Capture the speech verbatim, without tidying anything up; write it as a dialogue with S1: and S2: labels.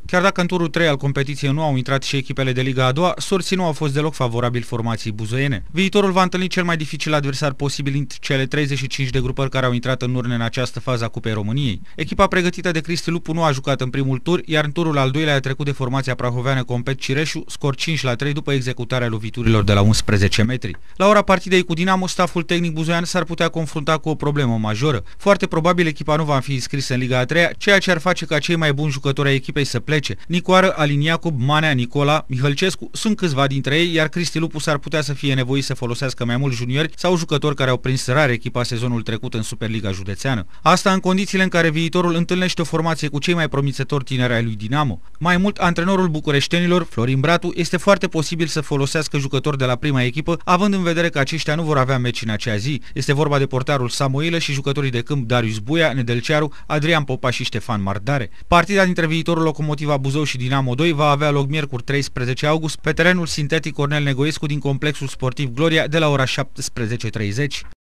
S1: Chiar dacă în turul trei al competiției nu au intrat și echipele de Liga a doua, sorții nu au fost deloc favorabili formației buzoiene. Viitorul va întâlni cel mai dificil adversar posibil dintre cele treizeci și cinci de grupări care au intrat în urne în această fază a Cupei României. Echipa pregătită de Cristi Lupu nu a jucat în primul tur, iar în turul al doilea a trecut de formația prahoveană Compet Cireșu, scor cinci la trei după executarea loviturilor de la unsprezece metri. La ora partidei cu Dinamo, staful tehnic buzoian s-ar putea confrunta cu o problemă majoră. Foarte probabil echipa nu va fi înscrisă în Liga a treia, ceea ce ar face ca cei mai buni jucători ai echipei să plece. Nicoară, Alin Iacob, Manea, Nicola, Mihălcescu sunt câțiva dintre ei, iar Cristi Lupu s-ar putea să fie nevoit să folosească mai mulți juniori sau jucători care au prins rar echipa sezonul trecut în Superliga Județeană. Asta în condițiile în care viitorul întâlnește o formație cu cei mai promițători tineri ai lui Dinamo. Mai mult, antrenorul bucureștenilor, Florin Bratu, este foarte posibil să folosească jucători de la prima echipă, având în vedere că aceștia nu vor avea meci în acea zi. Este vorba de portarul Samuilă și jucătorii de câmp Darius Buia, Nedelcearu, Adrian Popa și Ștefan Mardare. Partida dintre viitorul Locomotiva Buzău și Dinamo doi va avea loc miercuri treisprezece august pe terenul sintetic Cornel Negoescu din complexul sportiv Gloria de la ora șaptesprezece și treizeci.